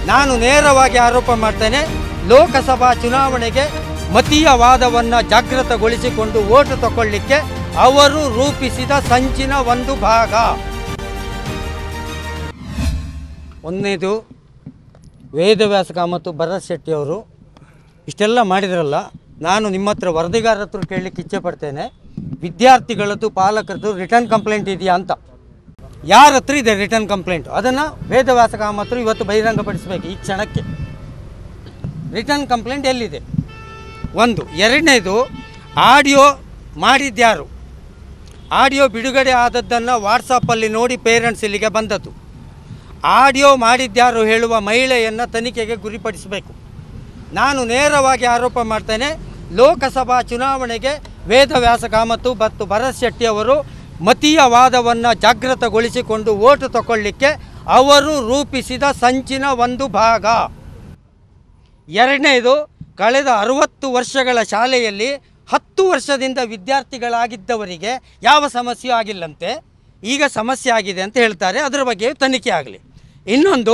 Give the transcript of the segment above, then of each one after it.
ನಾನು ನೇರವಾಗಿ ಆರೋಪ ಮಾಡ್ತೇನೆ, ಲೋಕಸಭಾ ಚುನಾವಣೆಗೆ ಮತೀಯ ವಾದವನ್ನು ಜಾಗೃತಗೊಳಿಸಿಕೊಂಡು ಓಟು ತಗೊಳ್ಳಿಕ್ಕೆ ಅವರು ರೂಪಿಸಿದ ಸಂಚಿನ ಒಂದು ಭಾಗ. ಒಂದನೇದು, ವೇದವ್ಯಾಸ ಕಾಮತ್ ಭರತ್ ಶೆಟ್ಟಿ ಅವರು ಇಷ್ಟೆಲ್ಲ ಮಾಡಿದ್ರಲ್ಲ, ನಾನು ನಿಮ್ಮ ಹತ್ರ ವರದಿಗಾರರ ಹತ್ರ ಕೇಳಲಿಕ್ಕೆ ಇಚ್ಛೆ ಪಡ್ತೇನೆ, ವಿದ್ಯಾರ್ಥಿಗಳದ್ದು ಪಾಲಕರದ್ದು ರಿಟರ್ನ್ ಕಂಪ್ಲೇಂಟ್ ಇದೆಯಾ ಅಂತ. ಯಾರ ಹತ್ರ ಇದೆ ರಿಟರ್ನ್ ಕಂಪ್ಲೇಂಟ್? ಅದನ್ನು ವೇದವ್ಯಾಸ ಕಾಮತ್ರು ಇವತ್ತು ಬಹಿರಂಗಪಡಿಸಬೇಕು. ಈ ಕ್ಷಣಕ್ಕೆ ರಿಟರ್ನ್ ಕಂಪ್ಲೇಂಟ್ ಎಲ್ಲಿದೆ? ಒಂದು. ಎರಡನೇದು, ಆಡಿಯೋ ಮಾಡಿದ್ಯಾರು? ಆಡಿಯೋ ಬಿಡುಗಡೆ ಆದದ್ದನ್ನು ವಾಟ್ಸಪ್ಪಲ್ಲಿ ನೋಡಿ ಪೇರೆಂಟ್ಸ್ ಇಲ್ಲಿಗೆ ಬಂದದ್ದು. ಆಡಿಯೋ ಮಾಡಿದ್ಯಾರು ಹೇಳುವ ಮಹಿಳೆಯನ್ನು ತನಿಖೆಗೆ ಗುರಿಪಡಿಸಬೇಕು. ನಾನು ನೇರವಾಗಿ ಆರೋಪ ಮಾಡ್ತೇನೆ, ಲೋಕಸಭಾ ಚುನಾವಣೆಗೆ ವೇದವ್ಯಾಸ ಕಾಮತ್ ಮತ್ತು ಭರತ್ ಶೆಟ್ಟಿ ಅವರು ಮತೀಯ ವಾದವನ್ನು ಜಾಗೃತಗೊಳಿಸಿಕೊಂಡು ಓಟು ತಗೊಳ್ಳಿಕ್ಕೆ ಅವರು ರೂಪಿಸಿದ ಸಂಚಿನ ಒಂದು ಭಾಗ. ಎರಡನೇದು, ಕಳೆದ 60 ವರ್ಷಗಳ ಶಾಲೆಯಲ್ಲಿ 10 ವರ್ಷದಿಂದ ವಿದ್ಯಾರ್ಥಿಗಳಾಗಿದ್ದವರಿಗೆ ಯಾವ ಸಮಸ್ಯೆ ಆಗಿಲ್ಲಂತೆ, ಈಗ ಸಮಸ್ಯೆ ಆಗಿದೆ ಅಂತ ಹೇಳ್ತಾರೆ. ಅದರ ಬಗ್ಗೆ ತನಿಖೆ ಆಗಲಿ. ಇನ್ನೊಂದು,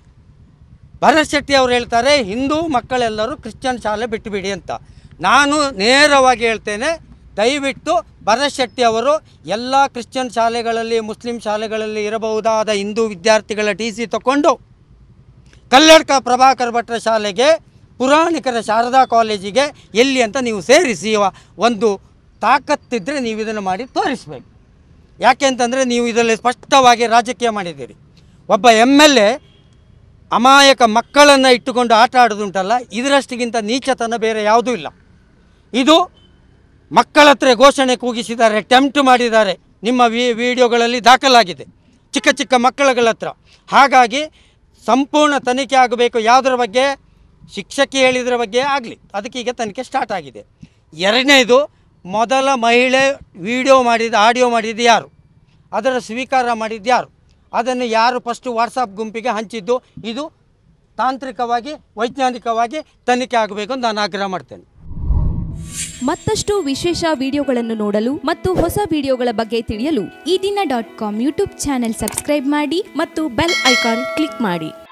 ಭರತ್ ಶೆಟ್ಟಿ ಅವರು ಹೇಳ್ತಾರೆ ಹಿಂದೂ ಮಕ್ಕಳೆಲ್ಲರೂ ಕ್ರಿಶ್ಚಿಯನ್ ಶಾಲೆ ಬಿಟ್ಟುಬಿಡಿ ಅಂತ. ನಾನು ನೇರವಾಗಿ ಹೇಳ್ತೇನೆ, ದಯವಿಟ್ಟು ಭರತ್ ಶೆಟ್ಟಿ ಅವರು ಎಲ್ಲ ಕ್ರಿಶ್ಚಿಯನ್ ಶಾಲೆಗಳಲ್ಲಿ, ಮುಸ್ಲಿಂ ಶಾಲೆಗಳಲ್ಲಿ ಇರಬಹುದಾದ ಹಿಂದೂ ವಿದ್ಯಾರ್ಥಿಗಳ TC ತಗೊಂಡು ಕಲ್ಲಡ್ಕ ಪ್ರಭಾಕರ್ ಭಟ್ರ ಶಾಲೆಗೆ, ಪುರಾಣಿಕರ ಶಾರದಾ ಕಾಲೇಜಿಗೆ ಎಲ್ಲಿ ಅಂತ ನೀವು ಸೇರಿಸಿ ಒಂದು ತಾಕತ್ತಿದ್ದರೆ ನೀವು ಇದನ್ನು ಮಾಡಿ ತೋರಿಸಬೇಕು. ಯಾಕೆ ಅಂತಂದರೆ ನೀವು ಇದರಲ್ಲಿ ಸ್ಪಷ್ಟವಾಗಿ ರಾಜಕೀಯ ಮಾಡಿದ್ದೀರಿ. ಒಬ್ಬ MLA ಅಮಾಯಕ ಮಕ್ಕಳನ್ನು ಇಟ್ಟುಕೊಂಡು ಆಟ ಆಡೋದುಂಟಲ್ಲ, ಇದರಷ್ಟಿಗಿಂತ ನೀಚತನ ಬೇರೆ ಯಾವುದೂ ಇಲ್ಲ. ಇದು ಮಕ್ಕಳ ಹತ್ರ ಘೋಷಣೆ ಕೂಗಿಸಿದ್ದಾರೆ, ಟೆಂಪ್ಟ್ ಮಾಡಿದ್ದಾರೆ, ನಿಮ್ಮ ವಿಡಿಯೋಗಳಲ್ಲಿ ದಾಖಲಾಗಿದೆ, ಚಿಕ್ಕ ಚಿಕ್ಕ ಮಕ್ಕಳುಗಳ ಹತ್ರ. ಹಾಗಾಗಿ ಸಂಪೂರ್ಣ ತನಿಖೆ ಆಗಬೇಕು. ಯಾವುದರ ಬಗ್ಗೆ? ಶಿಕ್ಷಕಿ ಹೇಳಿದ್ರ ಬಗ್ಗೆ ಆಗಲಿ, ಅದಕ್ಕೆ ಈಗ ತನಿಖೆ ಸ್ಟಾರ್ಟ್ ಆಗಿದೆ. ಎರಡನೇದು, ಮೊದಲ ಮಹಿಳೆ ವಿಡಿಯೋ ಮಾಡಿದ ಆಡಿಯೋ ಮಾಡಿದ್ದು ಯಾರು? ಅದರ ಸ್ವೀಕಾರ ಮಾಡಿದ್ದು ಯಾರು? ಅದನ್ನು ಯಾರು ಫಸ್ಟು ವಾಟ್ಸಪ್ ಗುಂಪಿಗೆ ಹಂಚಿದ್ದು? ಇದು ತಾಂತ್ರಿಕವಾಗಿ, ವೈಜ್ಞಾನಿಕವಾಗಿ ತನಿಖೆ ಆಗಬೇಕು ಅಂತ ನಾನು ಆಗ್ರಹ ಮಾಡ್ತೇನೆ. ಮತ್ತಷ್ಟು ವಿಶೇಷ ವಿಡಿಯೋಗಳನ್ನು ನೋಡಲು ಮತ್ತು ಹೊಸ ವಿಡಿಯೋಗಳ ಬಗ್ಗೆ ತಿಳಿಯಲು ಈ ದಿನ .com ಯೂಟ್ಯೂಬ್ ಚಾನೆಲ್ ಸಬ್ಸ್ಕ್ರೈಬ್ ಮಾಡಿ ಮತ್ತು ಬೆಲ್ ಐಕಾನ್ ಕ್ಲಿಕ್ ಮಾಡಿ.